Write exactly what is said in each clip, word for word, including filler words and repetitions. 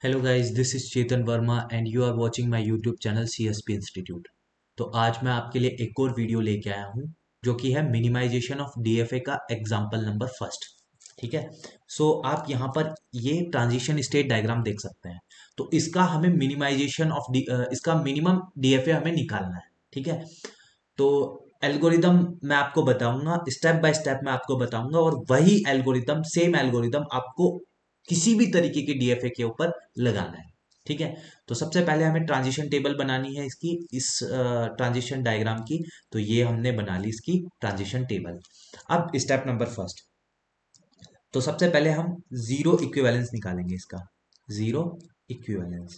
Hello guys, this is Chetan Verma and you are watching my YouTube channel C S P institute. तो आज मैं आपके लिए एक और वीडियो लेके आया हूँ जो कि है minimization of D F A का एग्जाम्पल नंबर फर्स्ट। ठीक है। सो आप यहाँ पर ये ट्रांजिशन स्टेट डायग्राम देख सकते हैं। तो इसका हमें मिनिमाइजेशन ऑफ डी इसका मिनिमम डी एफ ए हमें निकालना है। ठीक है। तो एल्गोरिदम मैं आपको बताऊंगा, स्टेप बाय स्टेप मैं आपको बताऊंगा, और वही एल्गोरिदम सेम एल्गोरिदम आपको किसी भी तरीके के डी एफ ए के ऊपर लगाना है। ठीक है। तो सबसे पहले हमें ट्रांजिशन टेबल बनानी है इसकी, इस ट्रांजिशन डायग्राम की। तो ये हमने बना ली इसकी ट्रांजिशन टेबल। अब स्टेप नंबर फर्स्ट। तो सबसे पहले हम जीरो इक्विवेलेंस निकालेंगे इसका। Zero equivalence.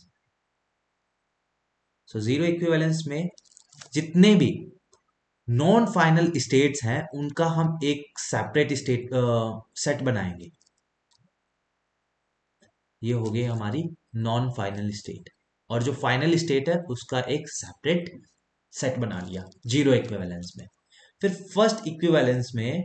So zero equivalence में जितने भी नॉन फाइनल स्टेट्स हैं उनका हम एक सेपरेट स्टेट सेट बनाएंगे। ये हो गई हमारी नॉन फाइनल स्टेट, और जो फाइनल स्टेट है उसका एक सेपरेट सेट बना लिया जीरो इक्विवेलेंस में। फिर फर्स्ट इक्विवेलेंस में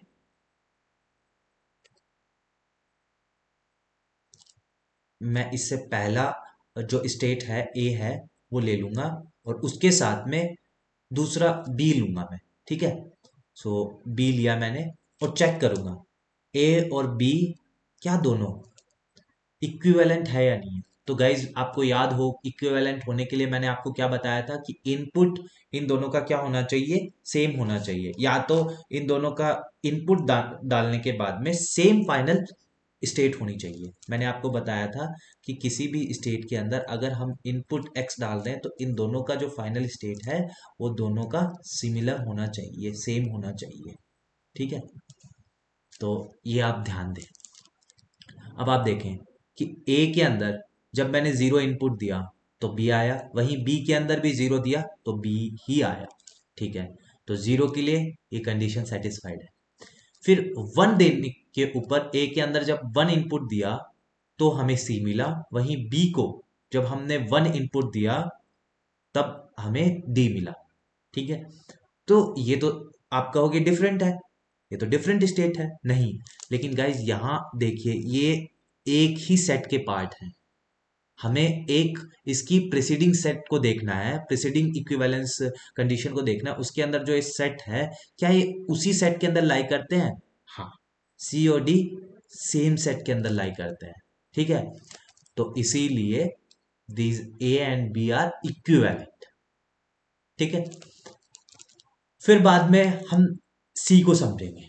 मैं इससे पहला जो स्टेट है ए है वो ले लूंगा, और उसके साथ में दूसरा बी लूंगा मैं। ठीक है। सो बी लिया मैंने और चेक करूंगा ए और बी क्या दोनों इक्विवेलेंट है या नहीं है। तो गाइज आपको याद हो, इक्विवेलेंट होने के लिए मैंने आपको क्या बताया था कि इनपुट इन दोनों का क्या होना चाहिए, सेम होना चाहिए। या तो इन दोनों का इनपुट डा, डालने के बाद में सेम फाइनल स्टेट होनी चाहिए। मैंने आपको बताया था कि किसी भी स्टेट के अंदर अगर हम इनपुट एक्स डाल दें तो इन दोनों का जो फाइनल स्टेट है वो दोनों का सिमिलर होना चाहिए, सेम होना चाहिए। ठीक है। तो ये आप ध्यान दें। अब आप देखें कि ए के अंदर जब मैंने जीरो इनपुट दिया तो बी आया, वहीं बी के अंदर भी जीरो दिया तो बी ही आया। ठीक है। तो जीरो के लिए ये कंडीशन सेटिस्फाइड है। फिर वन देने के ऊपर ए के अंदर जब वन इनपुट दिया तो हमें सी मिला, वहीं बी को जब हमने वन इनपुट दिया तब हमें डी मिला। ठीक है। तो ये तो आप कहोगे डिफरेंट है, ये तो डिफरेंट स्टेट है। नहीं, लेकिन गाइज यहां देखिए, ये एक ही सेट के पार्ट हैं। हमें एक इसकी प्रीसीडिंग सेट को देखना है, प्रीसीडिंग इक्विवेलेंस कंडीशन को देखना है। उसके अंदर जो ये सेट है क्या ये उसी सेट के अंदर लाई करते हैं? हाँ, सी और डी सेम सेट के अंदर लाई करते हैं। ठीक है। तो इसीलिए these A and B are equivalent. ठीक है। फिर बाद में हम सी को समझेंगे।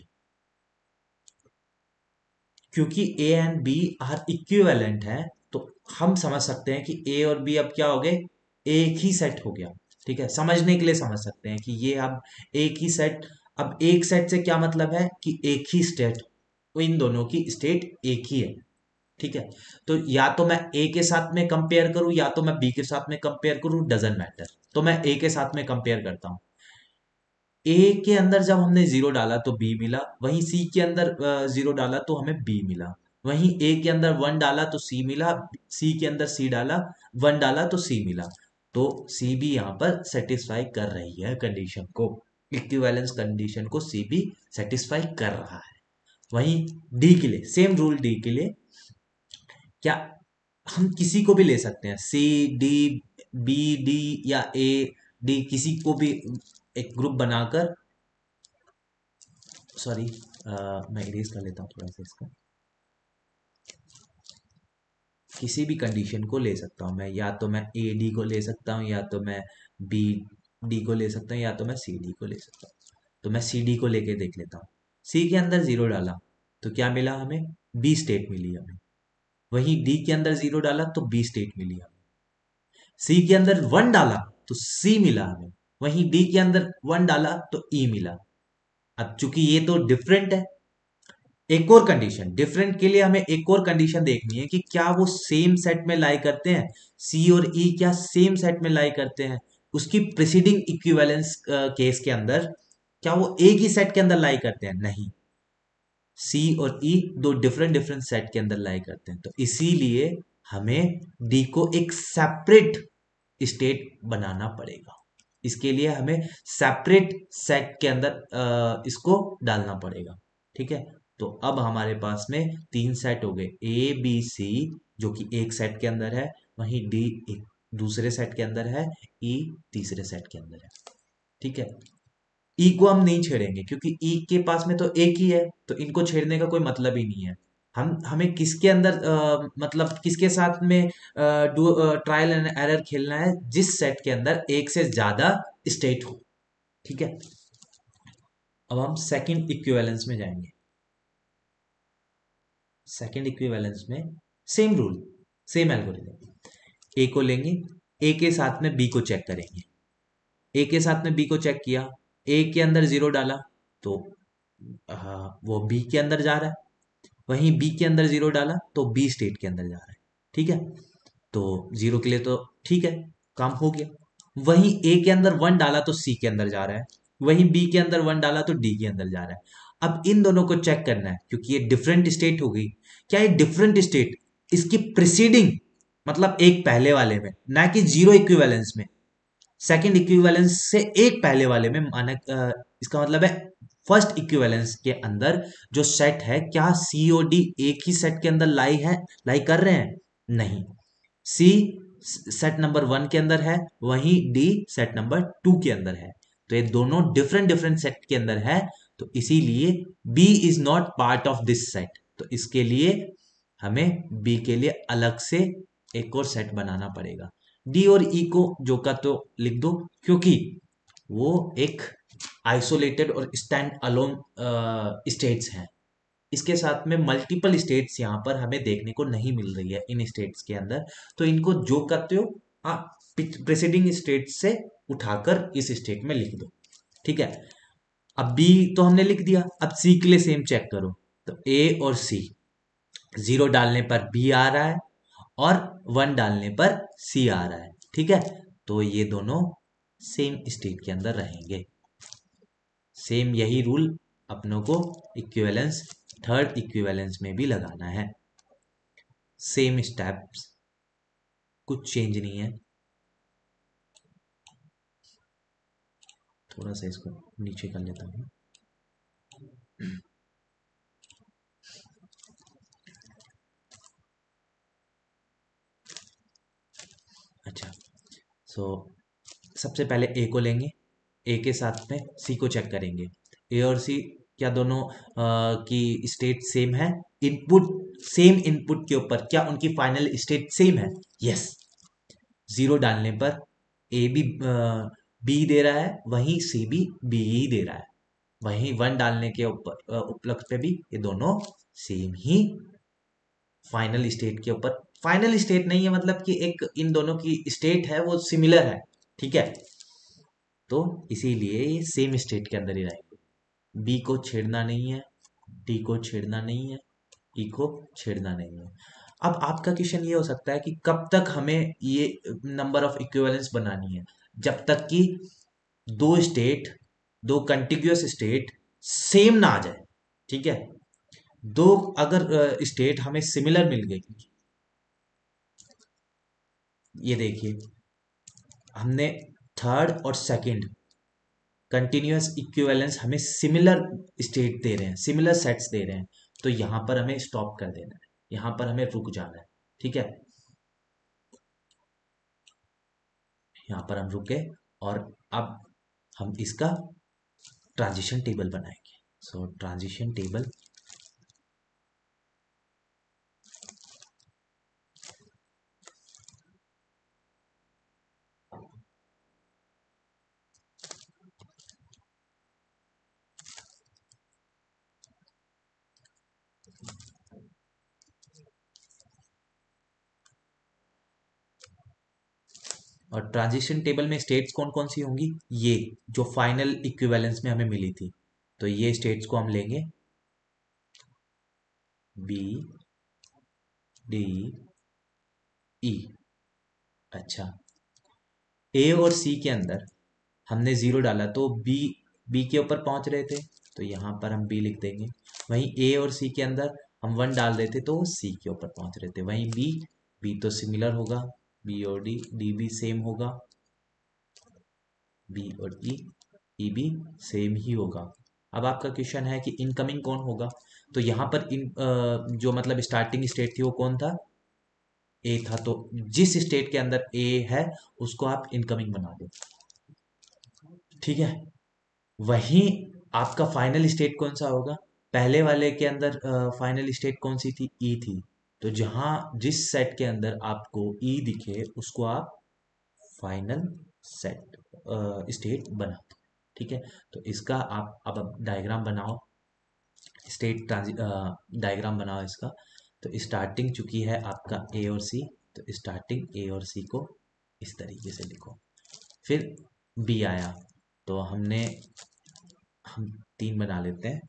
क्योंकि A and B are equivalent है तो हम समझ सकते हैं कि ए और बी अब क्या हो गए, एक ही सेट हो गया। ठीक है। समझने के लिए समझ सकते हैं कि ये अब एक ही सेट। अब एक सेट से क्या मतलब है कि एक ही स्टेट, इन दोनों की स्टेट एक ही है। ठीक है। तो या तो मैं ए के साथ में कंपेयर करूं या तो मैं बी के साथ में कंपेयर करूं, डजंट मैटर। तो मैं ए के साथ में कंपेयर करता हूं। ए के अंदर जब हमने जीरो डाला तो बी मिला, वहीं सी के अंदर जीरो डाला तो हमें बी मिला। वहीं ए के अंदर वन डाला तो सी मिला, सी के अंदर सी डाला, वन डाला तो सी मिला। तो सी भी यहाँ पर सेटिस्फाई कर रही है कंडीशन को, इक्विवेलेंस कंडीशन को सी भी सेटिस्फाई कर रहा है। वहीं डी के लिए सेम रूल, डी के लिए क्या हम किसी को भी ले सकते हैं, सी डी बी डी या ए डी, किसी को भी एक ग्रुप बनाकर, सॉरी मैं इरेज कर लेता हूँ थोड़ा सा इसका। किसी भी कंडीशन को ले सकता हूँ मैं, या तो मैं ए डी को ले सकता हूँ, या तो मैं बी डी को ले सकता हूँ, या तो मैं सी डी को ले सकता हूँ। तो मैं सी डी को लेके देख लेता हूँ। सी के अंदर जीरो डाला तो क्या मिला हमें, बी स्टेट मिली हमें। वहीं डी के अंदर जीरो डाला तो बी स्टेट मिली हमें। सी के अंदर वन डाला तो सी मिला हमें, वहीं डी के अंदर वन डाला तो ई मिला। अब चूंकि ये तो डिफरेंट है, एक और कंडीशन डिफरेंट के लिए हमें एक और कंडीशन देखनी है कि क्या वो सेम सेट में लाई करते हैं, सी और ई e क्या सेम सेट में लाई करते हैं। उसकी प्रीसीडिंग इक्विवेलेंस केस के अंदर क्या वो एक ही सेट के अंदर लाई करते हैं? नहीं, सी और ई e दो डिफरेंट डिफरेंट सेट के अंदर लाई करते हैं। तो इसीलिए हमें डी को एक सेपरेट स्टेट बनाना पड़ेगा। इसके लिए हमें सेपरेट सेट के अंदर अ, इसको डालना पड़ेगा। ठीक है। तो अब हमारे पास में तीन सेट हो गए, ए बी सी जो कि एक सेट के अंदर है, वहीं डी एक दूसरे सेट के अंदर है, ई तीसरे सेट के अंदर है। ठीक है, ई को हम नहीं छेड़ेंगे क्योंकि ई के पास में तो एक ही है, तो इनको छेड़ने का कोई मतलब ही नहीं है। हम हमें किसके अंदर अ, मतलब किसके साथ में डू ट्रायल एंड एरर खेलना है, जिस सेट के अंदर एक से ज्यादा स्टेट हो। ठीक है, अब हम सेकंड इक्विवेलेंस में जाएंगे। सेकंड इक्विवेलेंस में same rule, same algorithm. A को लेंगे, ए के साथ में बी को चेक करेंगे। ए के साथ में बी को चेक किया, ए के अंदर जीरो डाला तो हाँ, वो बी के अंदर जा रहा है। वहीं बी के अंदर जीरो डाला तो बी स्टेट के अंदर जा रहा है। ठीक है, तो जीरो के लिए तो ठीक है, काम हो गया। वहीं ए के अंदर वन डाला तो सी के अंदर जा रहा है, वहीं बी के अंदर वन डाला तो डी के अंदर जा रहा है। अब इन दोनों को चेक करना है क्योंकि ये डिफरेंट स्टेट हो गई। क्या ये डिफरेंट स्टेट इसकी प्रिसीडिंग, मतलब एक पहले वाले में, ना कि जीरो इक्विवेलेंस में, सेकंड इक्विवेलेंस से एक पहले वाले में माना, अ, इसका मतलब है फर्स्ट इक्विवेलेंस के अंदर जो सेट है, क्या सी और डी एक ही सेट के अंदर लाई है, लाई कर रहे हैं? नहीं, सी सेट नंबर वन के अंदर है, वहीं डी सेट नंबर टू के अंदर है। तो ये दोनों डिफरेंट डिफरेंट सेट के अंदर है, तो इसीलिए B is not part of this set. तो इसके लिए हमें बी के लिए अलग से एक और सेट बनाना पड़ेगा। डी और ई को जो का तो लिख दो क्योंकि वो एक आइसोलेटेड और स्टैंड अलोन स्टेट्स हैं। इसके साथ में मल्टीपल स्टेट्स यहाँ पर हमें देखने को नहीं मिल रही है इन स्टेट्स के अंदर, तो इनको जो करते हो आप प्रेसिडिंग स्टेट से उठाकर इस स्टेट में लिख दो। ठीक है, अब बी तो हमने लिख दिया, अब सी के लिए सेम चेक करो। तो ए और सी, जीरो डालने पर बी आ रहा है और वन डालने पर सी आ रहा है। ठीक है, तो ये दोनों सेम स्टेट के अंदर रहेंगे। सेम यही रूल अपनों को इक्विवेलेंस, थर्ड इक्विवेलेंस में भी लगाना है। सेम स्टेप्स, कुछ चेंज नहीं है। थोड़ा सा इसको नीचे कर लेता हूँ। अच्छा, सो सबसे पहले ए को लेंगे, ए के साथ में सी को चेक करेंगे। ए और सी क्या दोनों अ, की स्टेट सेम है? इनपुट, सेम इनपुट के ऊपर क्या उनकी फाइनल स्टेट सेम है? यस। जीरो डालने पर ए भी बी दे रहा है, वहीं सी भी बी ही दे रहा है। वहीं वन डालने के ऊपर उपलक्ष्य पे भी ये दोनों सेम ही फाइनल स्टेट के ऊपर, फाइनल स्टेट नहीं है मतलब कि एक इन दोनों की स्टेट है वो सिमिलर है। ठीक है, तो इसीलिए ये सेम स्टेट के अंदर ही रहेंगे। बी को छेड़ना नहीं है, डी को छेड़ना नहीं है, ई को छेड़ना नहीं है। अब आपका क्वेश्चन ये हो सकता है कि कब तक हमें ये नंबर ऑफ इक्विवेलेंस बनानी है? जब तक कि दो स्टेट, दो कंटिग्यूअस स्टेट सेम ना आ जाए। ठीक है, दो अगर स्टेट हमें सिमिलर मिल गई, ये देखिए हमने थर्ड और सेकंड कंटिन्यूअस इक्विवेलेंस हमें सिमिलर स्टेट दे रहे हैं, सिमिलर सेट्स दे रहे हैं, तो यहां पर हमें स्टॉप कर देना है, यहां पर हमें रुक जाना है। ठीक है, यहां पर हम रुके और अब हम इसका ट्रांजिशन टेबल बनाएंगे। सो ट्रांजिशन टेबल, और ट्रांजिशन टेबल में स्टेट्स कौन कौन सी होंगी? ये जो फाइनल इक्विवेलेंस में हमें मिली थी, तो ये स्टेट्स को हम लेंगे, बी डी ई। अच्छा, ए और सी के अंदर हमने जीरो डाला तो बी, बी के ऊपर पहुंच रहे थे, तो यहां पर हम बी लिख देंगे। वहीं ए और सी के अंदर हम वन डाल देते तो वो सी के ऊपर पहुंच रहे थे। वहीं बी, बी तो सिमिलर होगा, बी और डी, डी भी सेम होगा, बी और ई, ई भी सेम ही होगा। अब आपका क्वेश्चन है कि इनकमिंग कौन होगा? तो यहाँ पर इन अ, जो मतलब स्टार्टिंग स्टेट थी वो कौन था? ए था, तो जिस स्टेट के अंदर ए है उसको आप इनकमिंग बना दो, ठीक है। वहीं आपका फाइनल स्टेट कौन सा होगा, पहले वाले के अंदर फाइनल स्टेट कौन सी थी, ई थी, तो जहां जिस सेट के अंदर आपको ई दिखे उसको आप फाइनल सेट स्टेट बना दो, ठीक है। तो इसका आप अब डायग्राम बनाओ, स्टेट डायग्राम बनाओ इसका। तो स्टार्टिंग चुकी है आपका ए और सी, तो स्टार्टिंग ए और सी को इस तरीके से लिखो। फिर बी आया, तो हमने हम तीन बना लेते हैं,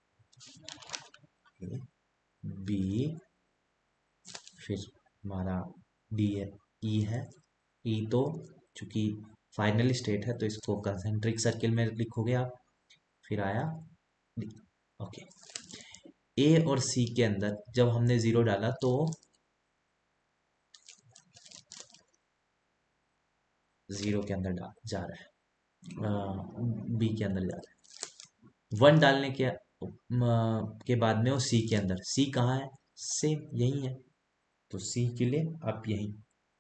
बी, फिर हमारा डी है, ई है, ई तो चूंकि फाइनल स्टेट है तो इसको कंसेंट्रिक सर्किल में लिखोगे आप। फिर आया डी, ओके। ए और सी के अंदर जब हमने जीरो डाला तो जीरो के अंदर डाल जा रहा है, बी के अंदर जा रहा है। वन डालने के म, के बाद में वो सी के अंदर, सी कहाँ है, सेम यही है, तो सी के लिए आप यही,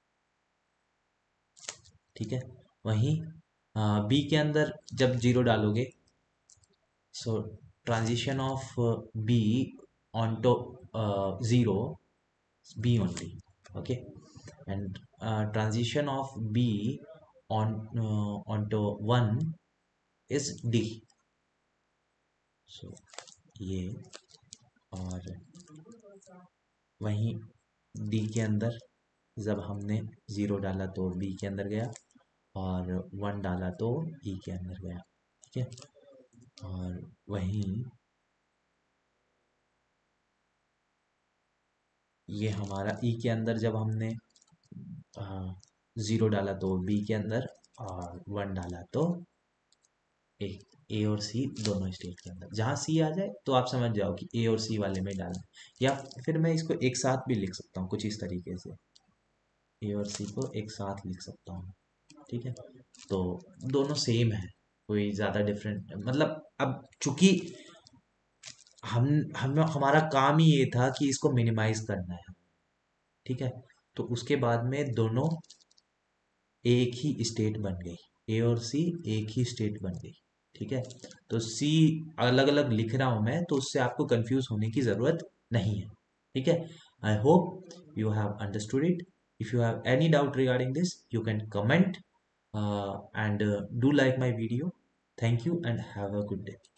ठीक है। वहीं बी के अंदर जब जीरो डालोगे, so transition of B onto zero, B only, okay, and transition of B on onto one is D, so ये, और वहीं डी के अंदर जब हमने ज़ीरो डाला तो बी के अंदर गया, और वन डाला तो ई के अंदर गया, ठीक है। और वहीं ये हमारा ई के अंदर जब हमने ज़ीरो डाला तो बी के अंदर, और वन डाला तो ए, ए और सी दोनों स्टेट के अंदर, जहाँ सी आ जाए तो आप समझ जाओ कि ए और सी वाले में डालना है। या फिर मैं इसको एक साथ भी लिख सकता हूँ कुछ इस तरीके से, ए और सी को एक साथ लिख सकता हूँ, ठीक है। तो दोनों सेम है, कोई ज़्यादा डिफरेंट, मतलब अब चूंकि हम हम हमारा काम ही ये था कि इसको मिनिमाइज करना है, ठीक है। तो उसके बाद में दोनों एक ही स्टेट बन गई, ए और सी एक ही स्टेट बन गई, ठीक है। तो सी अलग अलग लिख रहा हूं मैं, तो उससे आपको कंफ्यूज होने की ज़रूरत नहीं है, ठीक है। I hope you have understood it. If you have any doubt regarding this you can comment and uh, do like my video. Thank you and have a good day.